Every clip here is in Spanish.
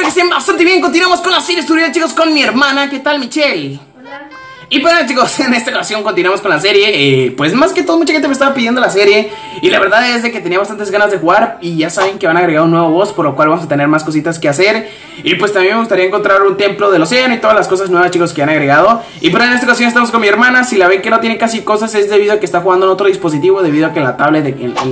hacen bastante bien. Continuamos con la serie Estudiar, chicos, con mi hermana. ¿Qué tal, Michelle? Hola. Y bueno, chicos, en esta ocasión continuamos con la serie. Pues más que todo, mucha gente me estaba pidiendo la serie. Y la verdad es de que tenía bastantes ganas de jugar. Y ya saben que van a agregar un nuevo boss, por lo cual vamos a tener más cositas que hacer. Y pues también me gustaría encontrar un templo del océano y todas las cosas nuevas, chicos, que han agregado. Y pero en esta ocasión estamos con mi hermana. Si la ven que no tiene casi cosas, es debido a que está jugando en otro dispositivo, debido a que la tablet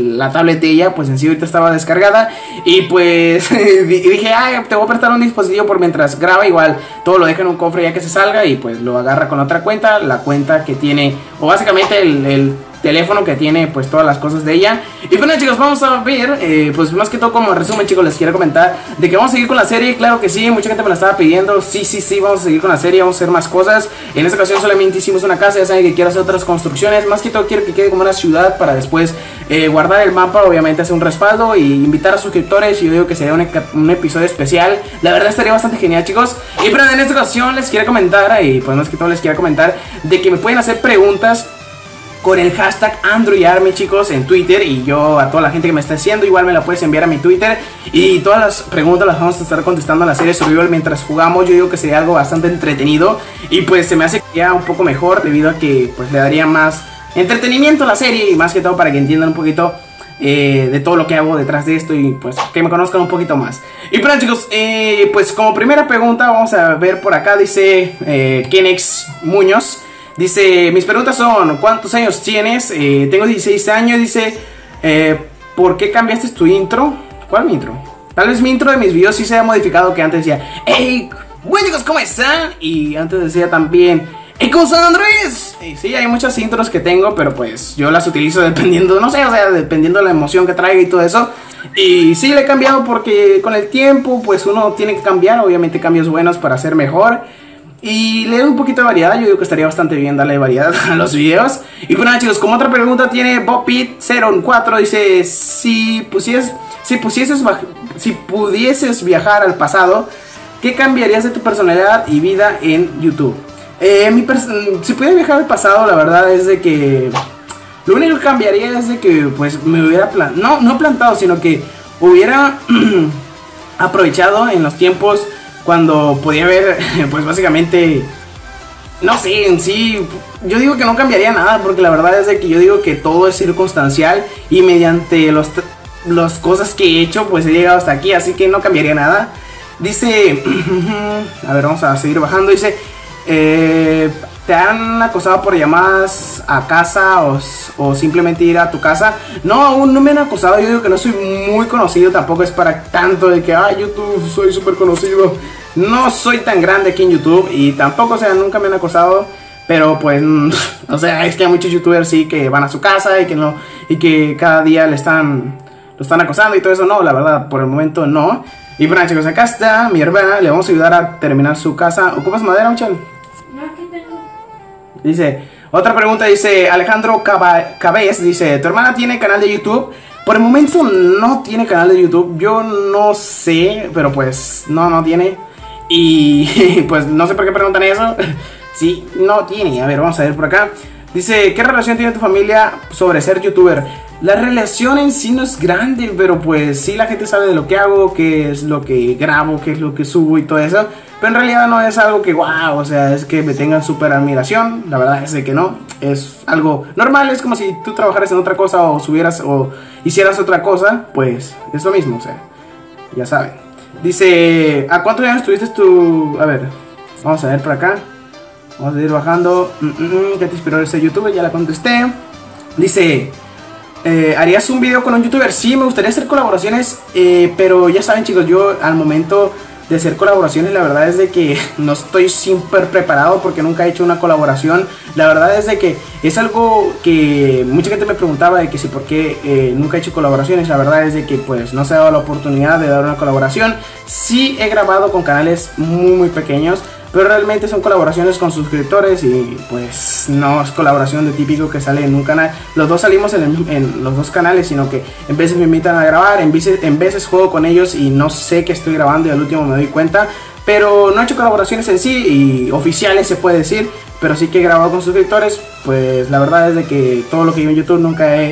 de ella, pues en sí ahorita estaba descargada. Y pues dije, ay, te voy a prestar un dispositivo por mientras graba. Igual todo lo deja en un cofre ya que se salga. Y pues lo agarra con otra cuenta, la cuenta que tiene, o básicamente el teléfono que tiene pues todas las cosas de ella. Y bueno, chicos, vamos a ver, pues más que todo como resumen, chicos, les quiero comentar de que vamos a seguir con la serie. Claro que sí, mucha gente me la estaba pidiendo. Sí, vamos a seguir con la serie, vamos a hacer más cosas. En esta ocasión solamente hicimos una casa, ya saben que quiero hacer otras construcciones. Más que todo quiero que quede como una ciudad para después guardar el mapa, obviamente hacer un respaldo y invitar a suscriptores. Y yo digo que sería un episodio especial. La verdad estaría bastante genial, chicos. Y pero en esta ocasión les quiero comentar, y pues más que todo les quiero comentar de que me pueden hacer preguntas con el hashtag AndroidArmy, chicos, en Twitter. Y yo a toda la gente que me está haciendo, igual me la puedes enviar a mi Twitter. Y todas las preguntas las vamos a estar contestando en la serie Survival mientras jugamos. Yo digo que sería algo bastante entretenido. Y pues se me hace que ya un poco mejor, debido a que pues le daría más entretenimiento a la serie. Y más que todo para que entiendan un poquito de todo lo que hago detrás de esto. Y pues que me conozcan un poquito más. Y bueno, chicos, pues como primera pregunta vamos a ver por acá. Dice Kenex Muñoz. Dice, mis preguntas son, ¿cuántos años tienes? Tengo 16 años. Dice, ¿por qué cambiaste tu intro? ¿Cuál mi intro? Tal vez mi intro de mis videos sí se haya modificado, que antes decía, hey, bueno, chicos, ¿cómo están? Y antes decía también, hey, ¿cómo están, Andrés? Sí, hay muchas intros que tengo, pero pues yo las utilizo dependiendo, no sé, o sea, dependiendo de la emoción que traiga y todo eso. Y sí, le he cambiado porque con el tiempo, pues uno tiene que cambiar, obviamente cambios buenos para ser mejor. Y le doy un poquito de variedad. Yo digo que estaría bastante bien darle variedad a los videos. Y bueno, chicos, como otra pregunta tiene Bopit04. Dice, si pudieses viajar al pasado, ¿qué cambiarías de tu personalidad y vida en YouTube? Si pudiera viajar al pasado, la verdad es de que lo único que cambiaría es de que pues me hubiera no plantado, sino que hubiera aprovechado en los tiempos cuando podía ver, pues básicamente, no sé, en sí, yo digo que no cambiaría nada, porque la verdad es de que yo digo que todo es circunstancial y mediante las cosas que he hecho, pues he llegado hasta aquí, así que no cambiaría nada. Dice, a ver, vamos a seguir bajando. Dice, ¿te han acosado por llamadas a casa o simplemente ir a tu casa? No, aún no me han acosado. Yo digo que no soy muy conocido, tampoco es para tanto de que, YouTube, soy súper conocido. No soy tan grande aquí en YouTube y tampoco, o sea, nunca me han acosado. Pero pues, o sea, es que hay muchos youtubers sí que van a su casa y que no, y que cada día lo están acosando y todo eso. No, la verdad, por el momento no. Y bueno, chicos, acá está mi hermana, le vamos a ayudar a terminar su casa. ¿Ocupas madera, Michelle? No, aquí tengo. Dice, otra pregunta, dice Alejandro Cabez, dice, ¿tu hermana tiene canal de YouTube? Por el momento no tiene canal de YouTube, yo no sé, pero pues no tiene. Y pues no sé por qué preguntan eso. Sí, no tiene. A ver, vamos a ver por acá. Dice, ¿qué relación tiene tu familia sobre ser youtuber? La relación en sí no es grande, pero pues sí, la gente sabe de lo que hago, qué es lo que grabo, qué es lo que subo y todo eso. Pero en realidad no es algo que wow, o sea, es que me tengan súper admiración. La verdad es de que no, es algo normal. Es como si tú trabajaras en otra cosa o subieras o hicieras otra cosa, pues es lo mismo, o sea, ya saben. Dice, ¿a cuántos años tuviste tu...? A ver, vamos a ver por acá. Vamos a ir bajando. ¿Qué te inspiró ese youtuber? Ya la contesté. Dice, ¿harías un video con un youtuber? Sí, me gustaría hacer colaboraciones, pero ya saben, chicos, yo al momento de hacer colaboraciones, la verdad es de que no estoy súper preparado porque nunca he hecho una colaboración. La verdad es de que es algo que mucha gente me preguntaba de que si por qué nunca he hecho colaboraciones. La verdad es de que pues no se ha dado la oportunidad de dar una colaboración. Sí he grabado con canales muy pequeños, pero realmente son colaboraciones con suscriptores y pues no es colaboración de típico que sale en un canal. Los dos salimos en los dos canales, sino que en veces me invitan a grabar, en veces juego con ellos y no sé que estoy grabando y al último me doy cuenta. Pero no he hecho colaboraciones en sí y oficiales se puede decir, pero sí que he grabado con suscriptores. Pues la verdad es de que todo lo que yo en YouTube nunca he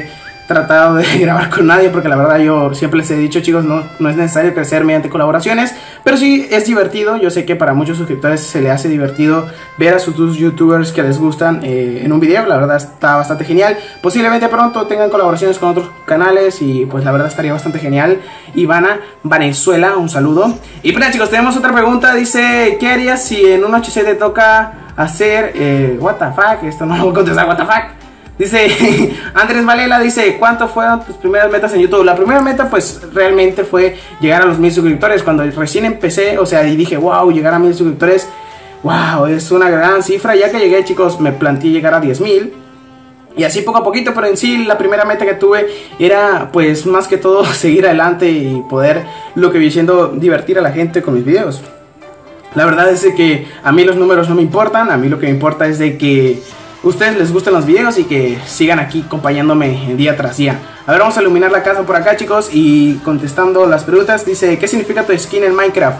tratado de grabar con nadie, porque la verdad yo siempre les he dicho, chicos, no es necesario crecer mediante colaboraciones, pero sí es divertido. Yo sé que para muchos suscriptores se le hace divertido ver a sus dos youtubers que les gustan en un video. La verdad está bastante genial. Posiblemente pronto tengan colaboraciones con otros canales y pues la verdad estaría bastante genial. Ivana Vanezuela, un saludo. Y pues chicos, tenemos otra pregunta. Dice, ¿qué harías si en un HC te toca hacer what the fuck? Esto no lo voy a contestar, what the fuck. Dice Andrés Valela, dice, ¿cuánto fueron tus primeras metas en YouTube? La primera meta pues realmente fue llegar a los 1000 suscriptores. Cuando recién empecé, o sea, y dije, wow, llegar a 1000 suscriptores, wow, es una gran cifra. Ya que llegué, chicos, me planteé llegar a 10,000. Y así poco a poquito, pero en sí la primera meta que tuve era pues más que todo seguir adelante y poder, lo que viene siendo, divertir a la gente con mis videos. La verdad es de que a mí los números no me importan, a mí lo que me importa es de que ustedes les gustan los videos y que sigan aquí acompañándome día tras día. A ver, vamos a iluminar la casa por acá, chicos, y contestando las preguntas. Dice, ¿qué significa tu skin en Minecraft?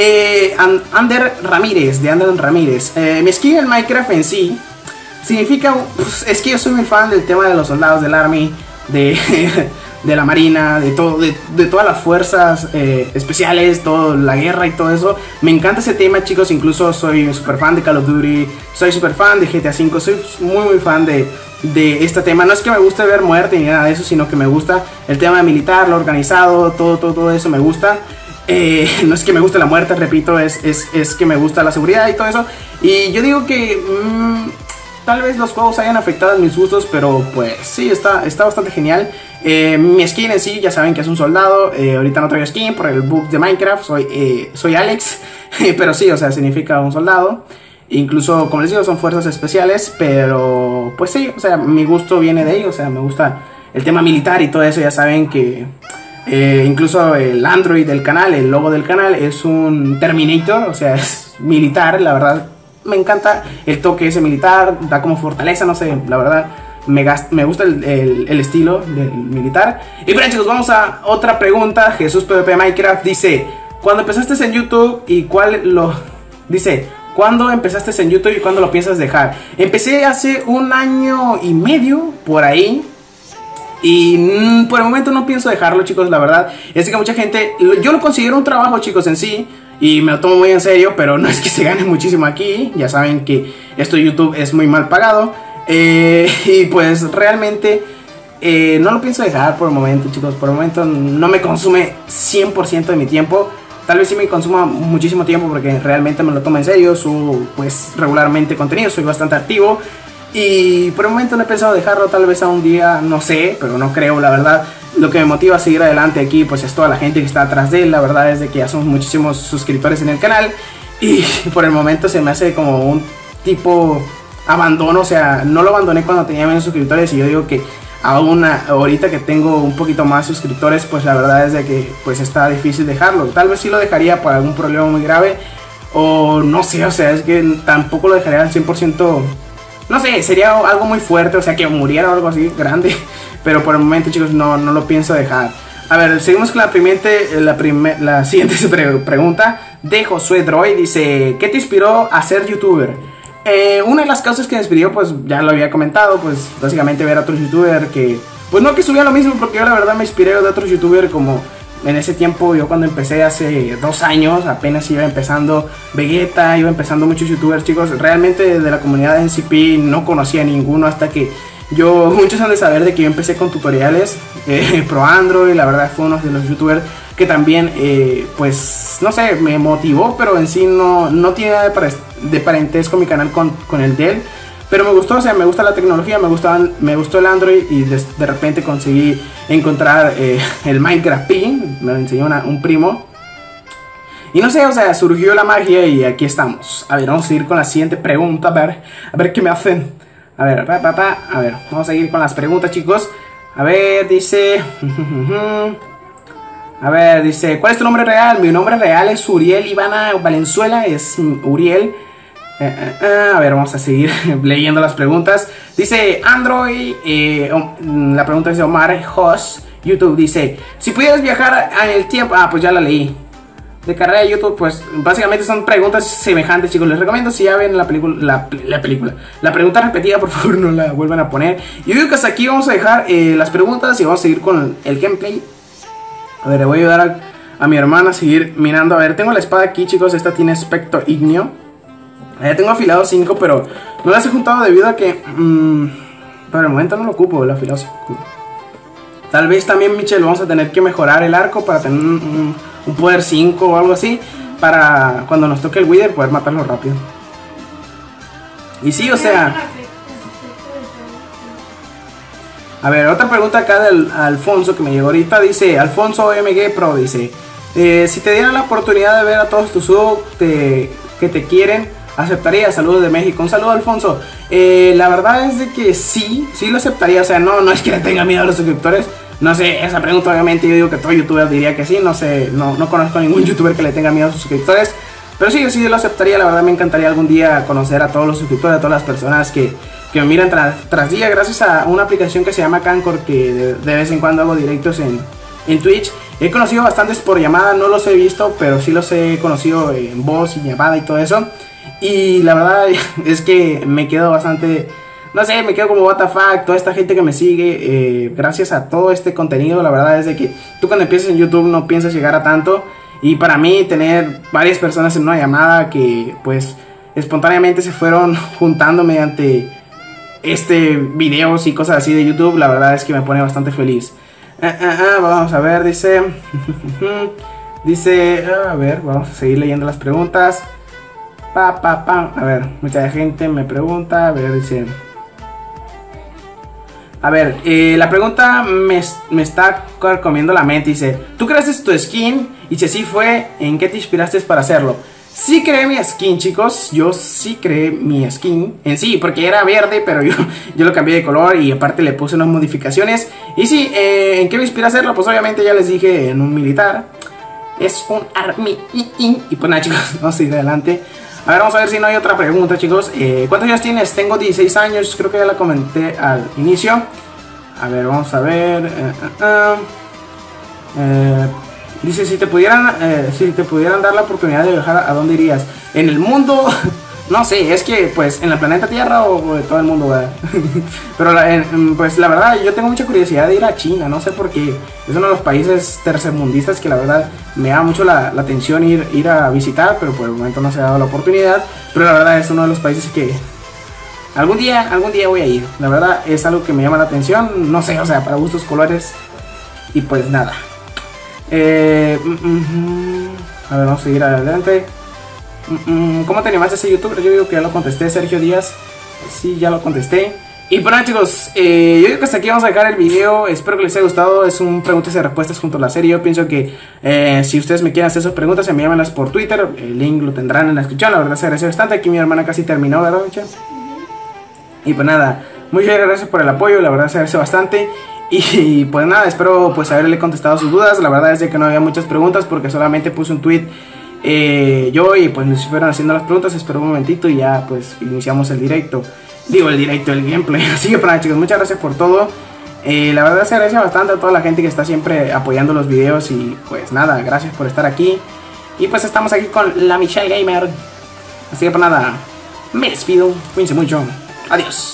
Ander Ramírez, de Ander Ramírez. Mi skin en Minecraft en sí significa, pues, es que yo soy muy fan del tema de los soldados del Army, de la marina, de todo, de todas las fuerzas especiales, toda la guerra y todo eso. Me encanta ese tema, chicos. Incluso soy super fan de Call of Duty, soy super fan de GTA V, soy muy fan de este tema. No es que me guste ver muerte ni nada de eso, sino que me gusta el tema militar, lo organizado, todo eso me gusta. No es que me guste la muerte, repito, es que me gusta la seguridad y todo eso. Y yo digo que tal vez los juegos hayan afectado en mis gustos, pero pues sí, está bastante genial. Mi skin en sí, ya saben que es un soldado. Ahorita no traigo skin por el bug de Minecraft, soy Alex. Pero sí, o sea, significa un soldado. Incluso, como les digo, son fuerzas especiales. Pero pues sí, o sea, mi gusto viene de ahí. O sea, me gusta el tema militar y todo eso. Ya saben que incluso el Android del canal, el logo del canal es un Terminator, o sea, es militar, la verdad. Me encanta el toque ese militar, da como fortaleza, no sé, la verdad me gusta el estilo del militar. Y bueno, chicos, vamos a otra pregunta. Jesús PvP Minecraft dice, ¿cuándo empezaste en YouTube y ¿cuándo empezaste en YouTube y cuándo lo piensas dejar? Empecé hace 1 año y medio, por ahí. Y por el momento no pienso dejarlo, chicos, la verdad. Es que mucha gente, yo lo considero un trabajo, chicos, en sí. Y me lo tomo muy en serio, pero no es que se gane muchísimo aquí. Ya saben que esto de YouTube es muy mal pagado. Y pues realmente no lo pienso dejar por el momento, chicos. Por el momento no me consume 100% de mi tiempo. Tal vez sí me consuma muchísimo tiempo porque realmente me lo tomo en serio. Subo pues regularmente contenido, soy bastante activo. Y por el momento no he pensado dejarlo, tal vez a un día, no sé, pero no creo, la verdad. Lo que me motiva a seguir adelante aquí pues es toda la gente que está atrás de él. La verdad es de que ya somos muchísimos suscriptores en el canal. Y por el momento se me hace como un tipo abandono. O sea, no lo abandoné cuando tenía menos suscriptores. Y yo digo que aún ahorita que tengo un poquito más suscriptores, pues la verdad es de que pues está difícil dejarlo. Tal vez sí lo dejaría por algún problema muy grave, o no sé, o sea, es que tampoco lo dejaría al 100%. No sé, sería algo muy fuerte, o sea, que muriera o algo así grande. Pero por el momento, chicos, no lo pienso dejar. A ver, seguimos con la siguiente pregunta de Josué Droy. Dice, ¿qué te inspiró a ser youtuber? Una de las causas que me inspiró, pues ya lo había comentado, pues básicamente ver a otros youtubers que, pues no que subían lo mismo, porque yo la verdad me inspiré de otros youtubers como... En ese tiempo, yo cuando empecé hace 2 años, apenas iba empezando Vegeta, iba empezando muchos youtubers, chicos. Realmente de la comunidad de NCP no conocía a ninguno hasta que muchos han de saber de que yo empecé con tutoriales Pro Android. La verdad fue uno de los youtubers que también, pues, no sé, me motivó, pero en sí no tiene nada de parentesco mi canal con el de él. Pero me gustó, o sea, me gusta la tecnología, me gustó el Android y de repente conseguí encontrar el Minecraft Pin, me lo enseñó un primo. Y no sé, o sea, surgió la magia y aquí estamos. A ver, vamos a seguir con la siguiente pregunta, a ver qué me hacen. A ver, vamos a seguir con las preguntas, chicos. A ver, dice... A ver, dice, ¿cuál es tu nombre real? Mi nombre real es Uriel Ivana Valenzuela, es Uriel. A ver, vamos a seguir leyendo las preguntas. Dice Android, la pregunta es de Omar Hoss, YouTube. Dice, si pudieras viajar en el tiempo... Ah, pues ya la leí. de carrera de YouTube, pues básicamente son preguntas semejantes, chicos. Les recomiendo, si ya ven la película, la pregunta repetida, por favor no la vuelvan a poner. Yo digo que hasta aquí vamos a dejar las preguntas y vamos a seguir con el gameplay. A ver, le voy a ayudar a mi hermana a seguir mirando. A ver, tengo la espada aquí, chicos. Esta tiene aspecto ignio. Tengo afilado 5, pero no las he juntado debido a que por el momento no lo ocupo, el afilado 5. Tal vez también, Michelle, vamos a tener que mejorar el arco para tener un poder 5 o algo así, para cuando nos toque el Wither poder matarlo rápido. Y sí, o sea... A ver, otra pregunta acá del Alfonso que me llegó ahorita. Dice, Alfonso MG Pro, dice, si te dieran la oportunidad de ver a todos tus subs que te quieren, ¿aceptaría? Saludos de México. Un saludo, Alfonso. La verdad es de que sí lo aceptaría. O sea, no es que le tenga miedo a los suscriptores. No sé, esa pregunta obviamente yo digo que todo youtuber diría que sí. No sé, no conozco a ningún youtuber que le tenga miedo a sus suscriptores. Pero sí, yo sí lo aceptaría. La verdad me encantaría algún día conocer a todos los suscriptores, a todas las personas que me miran tras día. Gracias a una aplicación que se llama Cancor, que de vez en cuando hago directos en Twitch. He conocido bastantes por llamada, no los he visto, pero sí los he conocido en voz y llamada y todo eso. Y la verdad es que me quedo bastante, no sé, me quedo como what the fuck, toda esta gente que me sigue, gracias a todo este contenido. La verdad es de que tú cuando empiezas en YouTube no piensas llegar a tanto. Y para mí tener varias personas en una llamada que pues espontáneamente se fueron juntando mediante videos y cosas así de YouTube, la verdad es que me pone bastante feliz. Vamos a ver, dice a ver, vamos a seguir leyendo las preguntas. A ver, mucha gente me pregunta. A ver, dice, a ver, la pregunta me está comiendo la mente. Dice, ¿tú creaste tu skin? Y si así fue, ¿en qué te inspiraste para hacerlo? Sí creé mi skin, chicos. Yo sí creé mi skin en sí, porque era verde, pero yo lo cambié de color y aparte le puse unas modificaciones. Y sí, ¿en qué me inspiré a hacerlo? Pues obviamente ya les dije, en un militar. Es un army. Y pues nada, chicos, vamos a ir adelante. A ver, vamos a ver si no hay otra pregunta, chicos. ¿Cuántos años tienes? Tengo 16 años, creo que ya la comenté al inicio. A ver, vamos a ver. Dice, si te pudieran dar la oportunidad de viajar, ¿a dónde irías? En el mundo, no sé, es que pues en el planeta Tierra o de todo el mundo, ¿verdad? Pero pues la verdad yo tengo mucha curiosidad de ir a China, no sé por qué. Es uno de los países tercermundistas que la verdad me da mucho la atención ir a visitar, pero por el momento no se ha dado la oportunidad. Pero la verdad es uno de los países que algún día voy a ir. La verdad es algo que me llama la atención, no sé, o sea, para gustos colores. Y pues nada. A ver, vamos a seguir adelante. ¿Cómo te animaste a ese youtuber? Yo digo que ya lo contesté, Sergio Díaz. Sí, ya lo contesté. Y bueno, chicos, yo digo que hasta aquí vamos a dejar el video. Espero que les haya gustado. Es un preguntas y respuestas junto a la serie. Yo pienso que si ustedes me quieren hacer sus preguntas, envíenmelas por Twitter. El link lo tendrán en la descripción. La verdad se agradece bastante. Aquí mi hermana casi terminó, ¿verdad, Michelle? Y pues nada, muchas gracias por el apoyo. La verdad se agradece bastante. Y pues nada, espero pues haberle contestado sus dudas. La verdad es de que no había muchas preguntas porque solamente puse un tweet yo y pues nos fueron haciendo las preguntas. Espero un momentito y ya pues iniciamos el directo. Digo el gameplay. Así que para chicos, muchas gracias por todo. La verdad se agradece bastante a toda la gente que está siempre apoyando los videos. Y pues nada, gracias por estar aquí. Y pues estamos aquí con la Michelle Gamer. Así que pues nada, me despido, cuídense mucho. Adiós.